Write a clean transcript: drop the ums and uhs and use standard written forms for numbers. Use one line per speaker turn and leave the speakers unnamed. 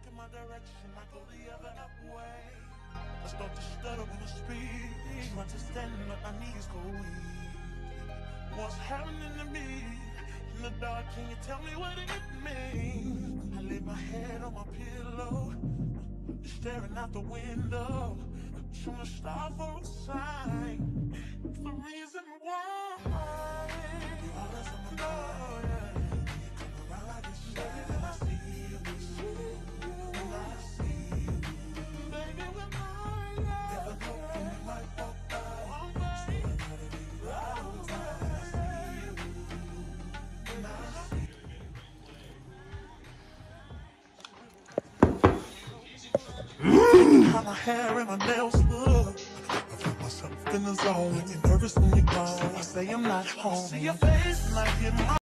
look in my direction, I go the other way. I start to stutter when I speak, trying to stand but my knees go weak. What's happening to me? In the dark, can you tell me what it means? I lay my head on my pillow, staring out the window, trying to stop for a sign. It's the reason why. You're always on my mind. You come around like it's baby, then I see you. And I see you. Baby, when I never know when you might walk by. So I gotta be right on time. I see you. And I see you. How my hair and my nails look. I feel myself in the zone. When you're nervous when you're gone, I say I'm not home. See your face and I hear my